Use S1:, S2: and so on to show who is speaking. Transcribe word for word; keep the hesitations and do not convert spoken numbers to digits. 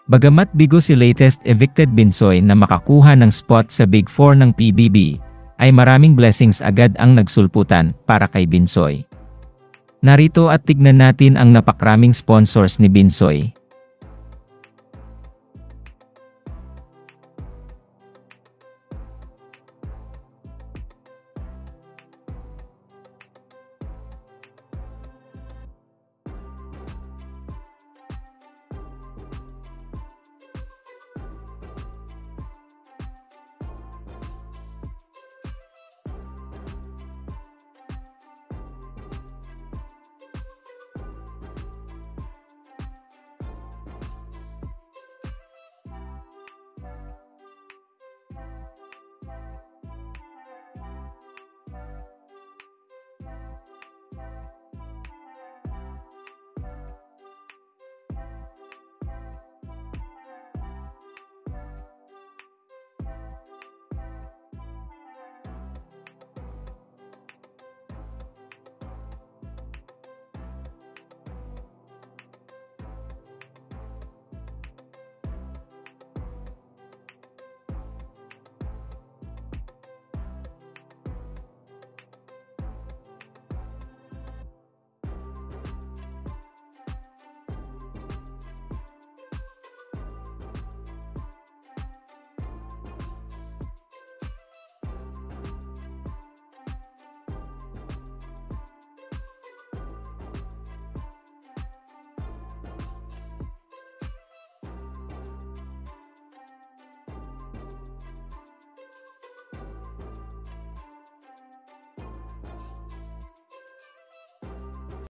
S1: Bagamat bigo si latest evicted Binsoy na makakuha ng spot sa Big Four ng P B B, ay maraming blessings agad ang nagsulputan para kay Binsoy. Narito at tignan natin ang napakraming sponsors ni Binsoy.